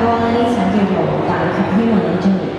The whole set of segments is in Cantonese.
歌咧，呢首叫做《大強》，希望你中意。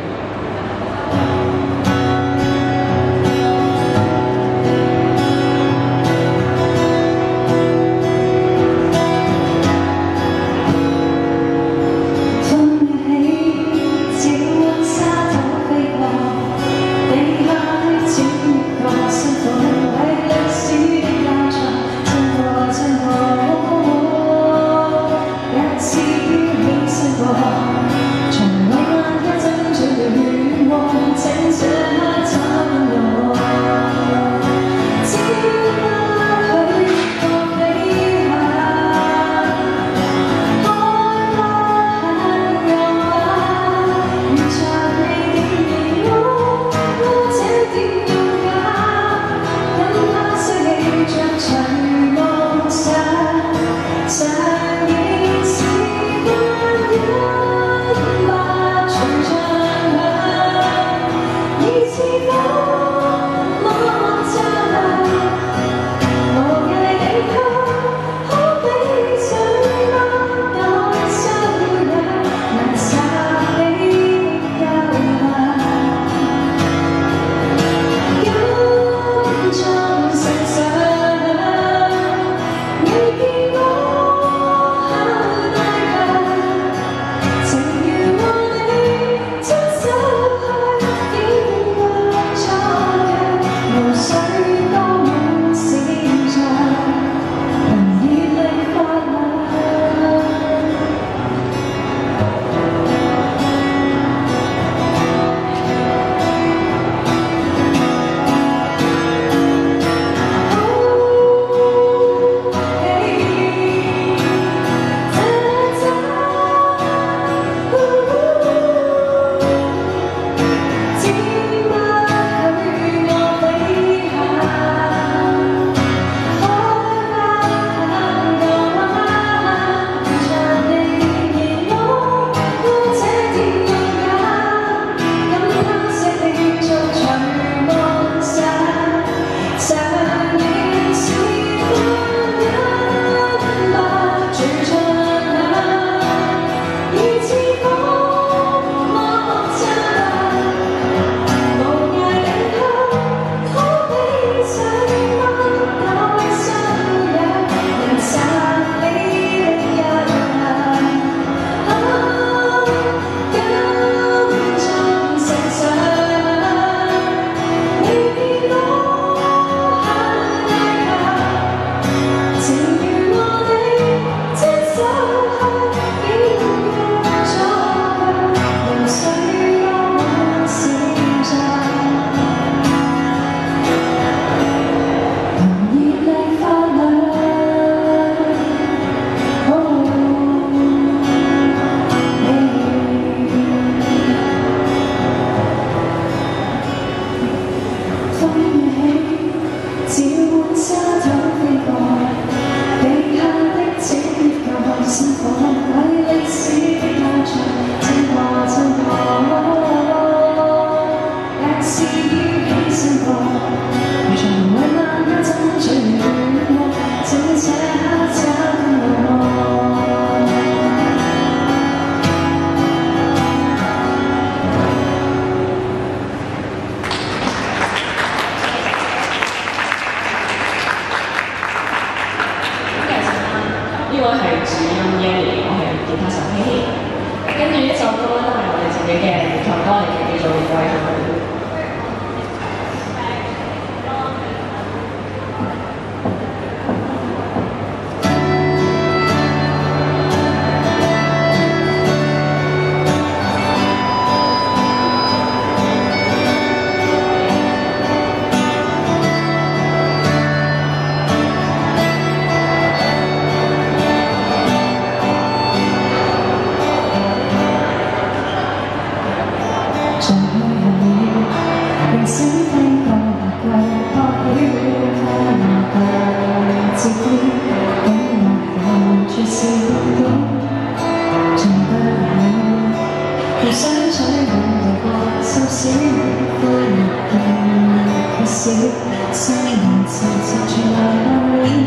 呢位係主音 Yelly， 我係吉他手希希。跟住呢首歌咧都係我哋自己嘅原創歌嚟嘅，叫做《為何》。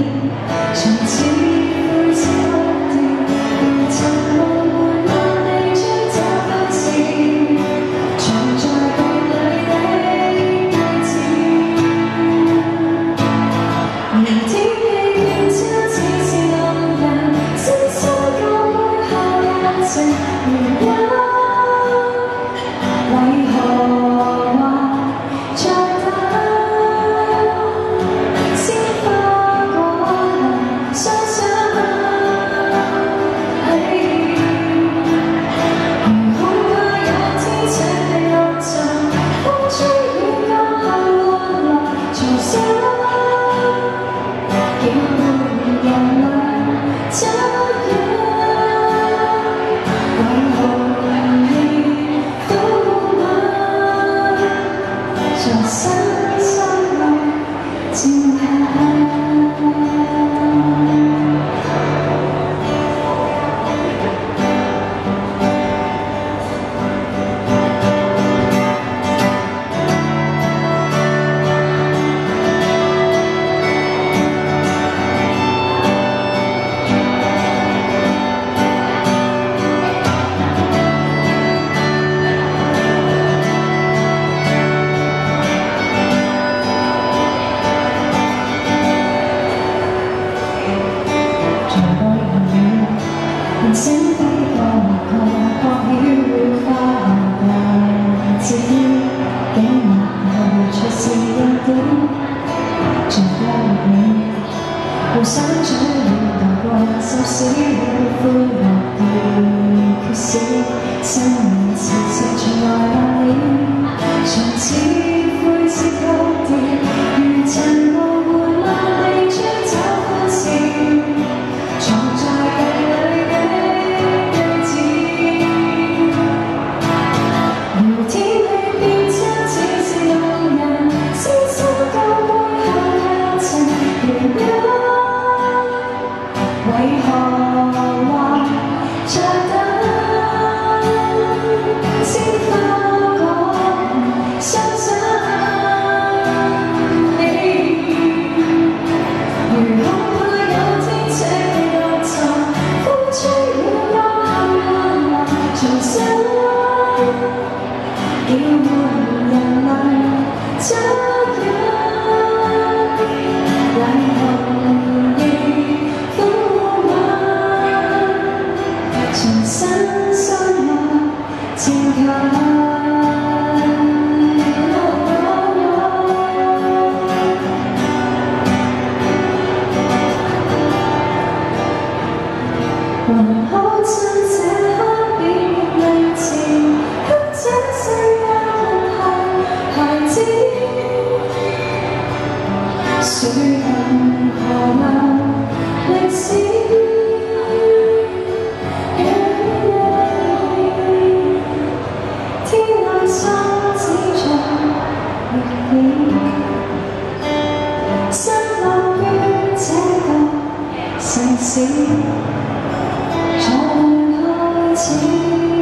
上次每次落掉，曾無奈問你。 情原因，為何話再等？鮮花果能相想，如恐怕有天這地落盡，風吹雨降後換來重生，竟沒人類怎樣？在深深內靜下。人生飛過個國曉會花亮自己，竟默後出是一點，像不你，互相取暖度過，甚少會歡樂而缺少，生命是成全來扮演，從此灰色高調，如塵霧緩慢地吹走歡笑，藏在夜裏。為何話再等？鮮花果能相想，如恐怕有天這地落塵，風吹雨降後換來重生，竟沒人能這樣。深深內靜下。還好趁這刻別離前，給這世界留下孩子，誰能河流歷史？失落於這個城市，再開始。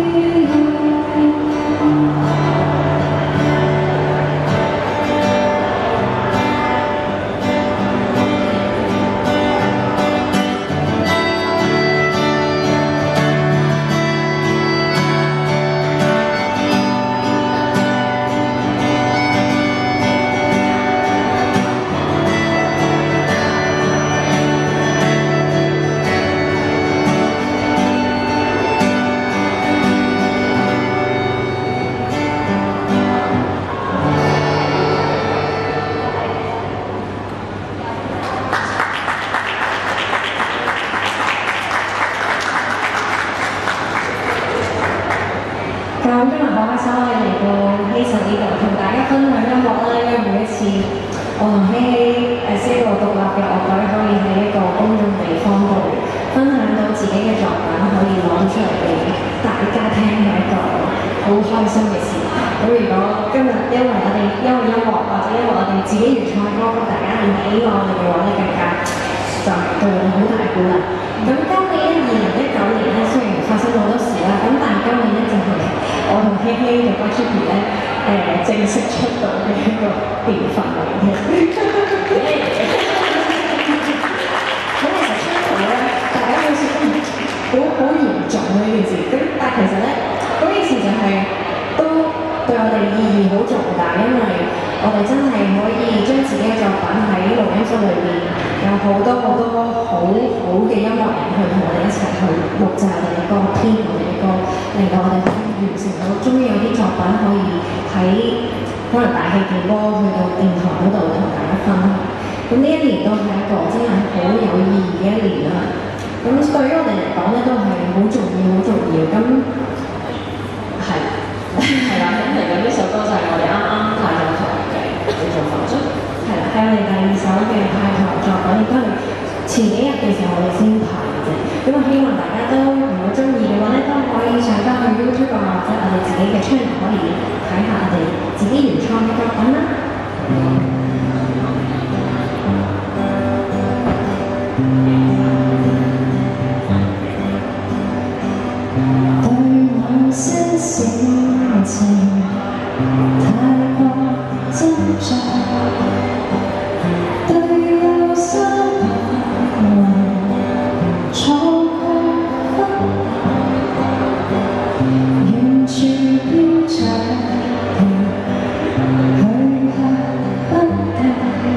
咁今日好開心可以嚟到希慎呢度，同大家分享音樂啦。因為每一次我同希希呢個獨立嘅樂隊可以喺一個公眾地方度分享到自己嘅作品，可以攞出嚟俾大家聽嘅一個好開心嘅事。咁如果今日因為音樂或者因為我哋自己原創歌曲，大家係喜愛我哋嘅話咧，更加就對我好大鼓勵。咁今年2019年咧，雖然發生好多事啦，咁但係今年咧就係我同希希嘅 Budgie 咧正式出道嘅一個年份嚟嘅。咁其實出道咧，大家好似都好嚴重呢件事。咁但係其實咧，嗰件事就係都對我哋意義好重大，因為我哋真係可以將自己嘅作品喺錄音室裏邊，有好多好多好嘅音樂人去同我哋一齊去錄製我哋嘅歌，編我哋嘅歌，令到我哋可以完成到，終於有啲作品可以喺可能大氣電波去到電台嗰度同大家分享。咁呢一年都係一個真係好有意義嘅一年啦。咁對於我哋嚟講咧，都係好重要，好重要。咁係係啦，咁嚟緊呢首歌就係我哋啱啱派咗台嘅叫做《浮出》， 係啦，係我哋第二首嘅派台作品，亦都係前幾日嘅時候我哋先排嘅。咁我希望大家都如果中意嘅話咧，都可以上翻去 YouTube 啊，或者我哋自己嘅 channel 可以睇下我哋自己原創嘅作品啦。對某些事情太過執着，對有心還錯過遠處飄着去向不定，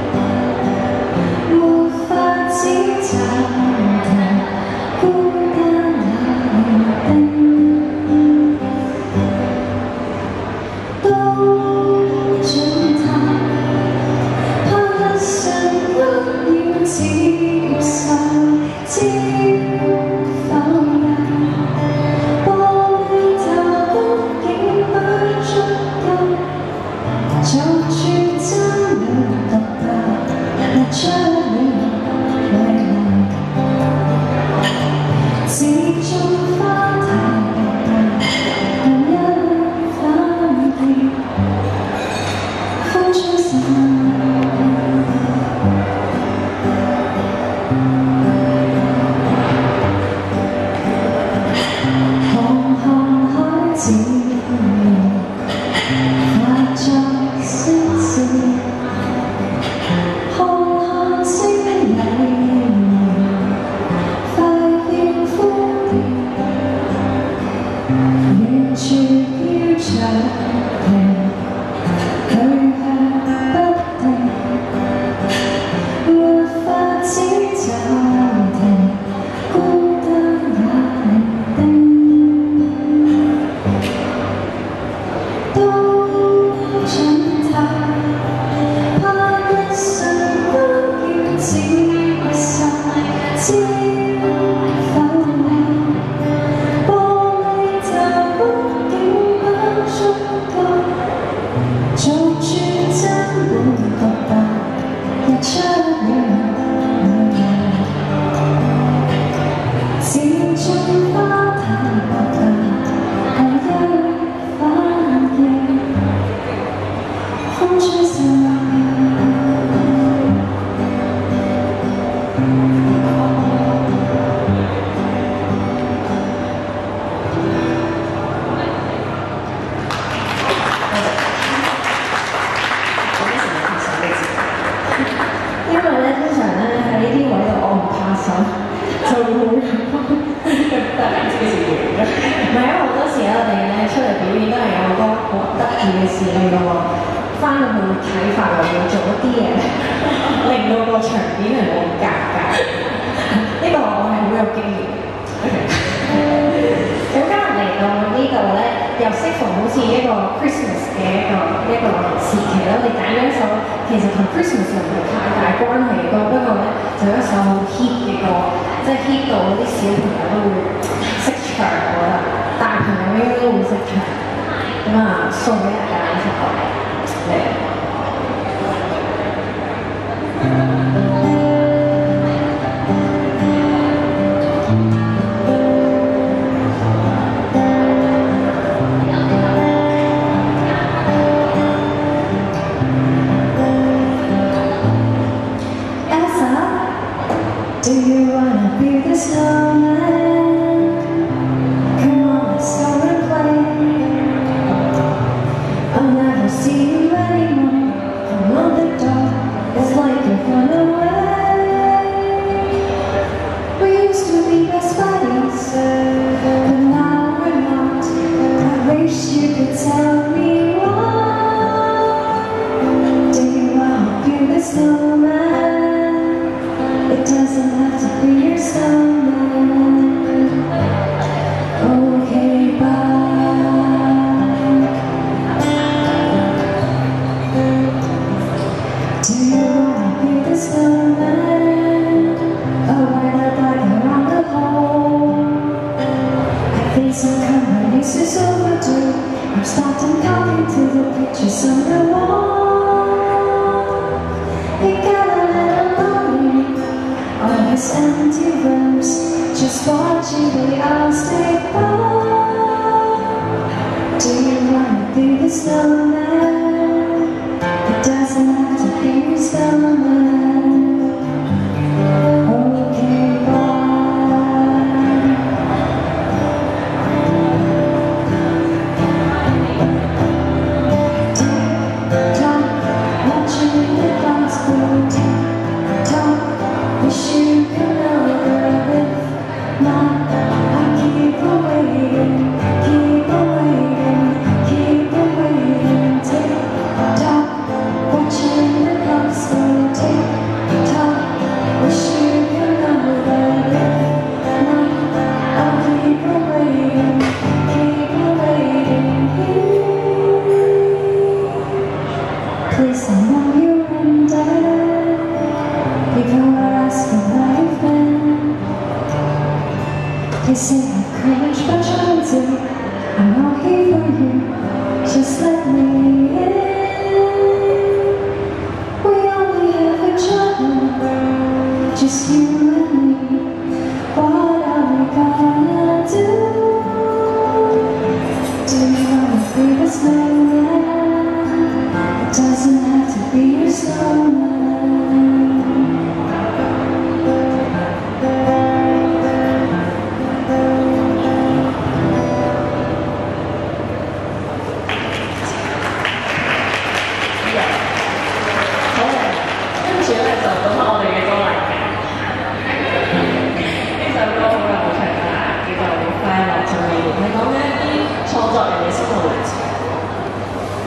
沒法子暫停，孤單也定。See you anymore. I'm on the door. It's like you're gone away. come when this is overdue. I'm starting coming to the pictures on the wall. It got a little lonely on his empty rooms, just watching the hours take by. Do you wanna be the snowman? It doesn't have to be a snowman. Okay, bye. Tick-tock, watching the clocks go tick-tock. Wish you could know that with my I keep on waiting, keep on waiting, keep on waiting. Tick-tock, watching the clocks go tick-tock. Wish you could know that with my I keep on waiting, keep on waiting. Please, I know you're in debt. People are asking where you've been. They say I'm cringe, but trying to. I'm all here for you, just let me in. We only have each other, just you and me. What are we gonna do? Do you wanna be the snowman? It doesn't have to be a snowman. 創作人嘅生活歷程。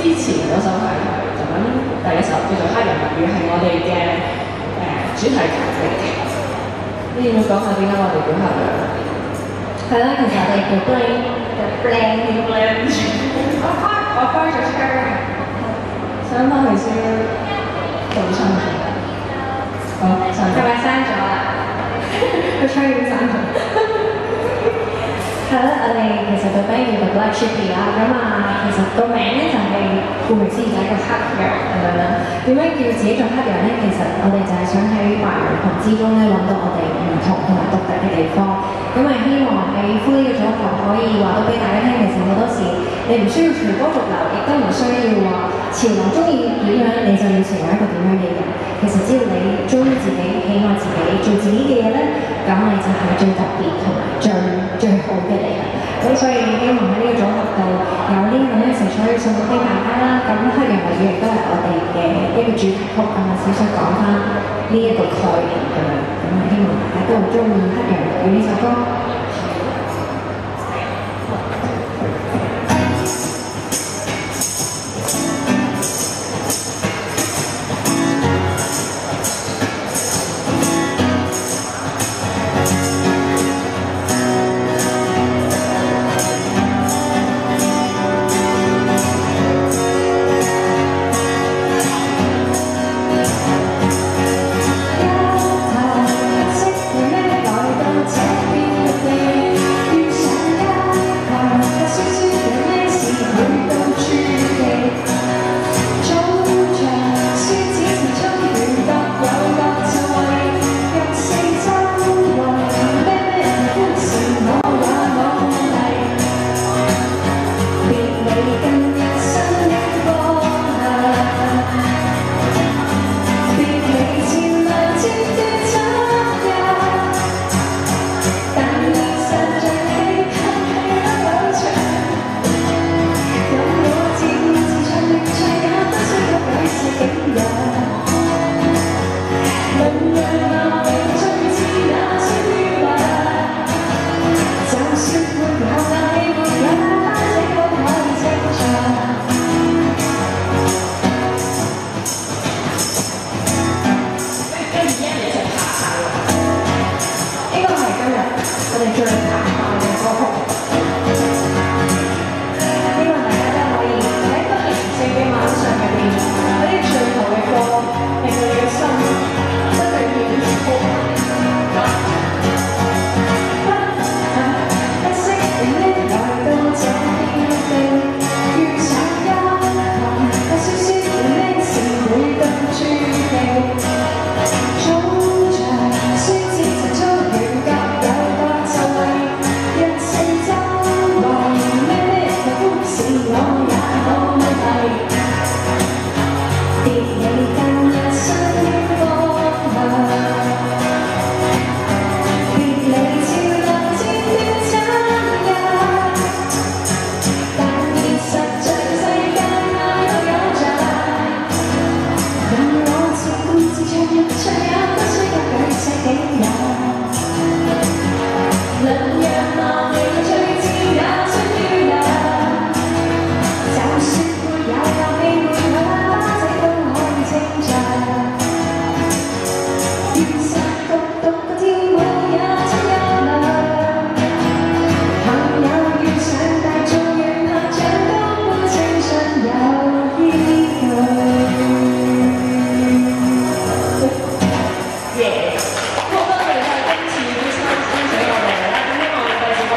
前嗰首係就咁第一首叫做《黑人物語》，係我哋嘅主題曲嚟嘅。你要唔要講下點解我哋叫黑人？ 係啦，其實我哋叫 blend， 我開咗車，想翻去先做親嘅。好， 係咪刪咗啦？個窗已經刪咗。係啦，我哋其實個 band 叫做 Black Sheep 啦，咁其實個名咧就係顧名思義就係一個黑羊咁樣啦。點樣叫自己做黑羊咧？其實我哋就係想喺白羊群之中咧揾到我哋唔同同埋獨特嘅地方。咁希望喺呢個組合可以話到俾大家聽，其實好多時你唔需要隨波逐流，亦都唔需要話潮流中意點樣你就要成為一個點樣嘅人。其實只要你中意自己、喜愛自己、做自己嘅嘢咧，咁你就係最特別同埋最好嘅你啦。咁所以希望喺呢個組合度有呢個 message 可以送到俾大家啦。咁黑羊物語亦都係我哋嘅一個主題曲，少少講翻呢一個概念咁樣。咁希望大家都會中意黑羊物語呢首歌。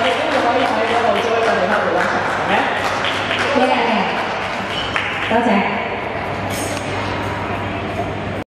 多謝。